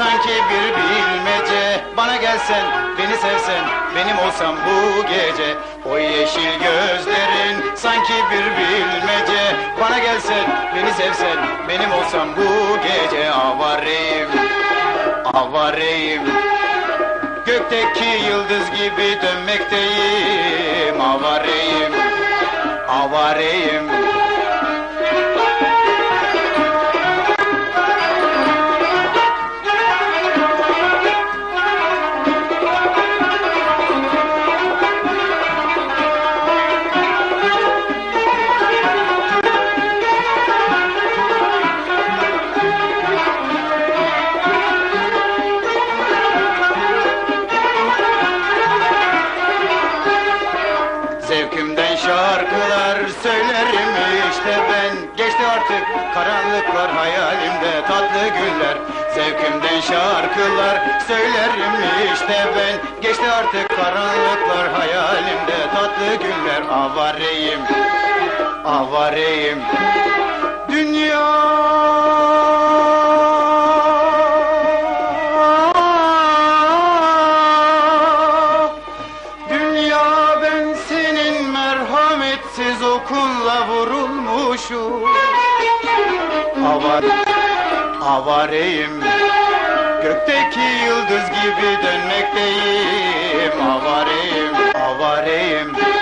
sanki bir bilmece. Bana gelsen, beni sevsen, benim olsam bu gece. O yeşil gözlerin sanki bir bilmece. Bana gelsen, beni sevsen, benim olsam bu gece. Avareyim, avareyim, gökteki yıldız gibi dönmekteyim. Avareyim, avareyim. Zevkimden şarkılar söylerim işte ben. Geçti artık karanlıklar, hayalimde tatlı günler. Zevkimden şarkılar söylerim işte ben. Geçti artık karanlıklar, hayalimde tatlı günler. Avareyim, avareyim, dünya. Siz okunla vurulmuşum. Avareyim, gökteki yıldız gibi dönmekteyim. Avareyim, avareyim.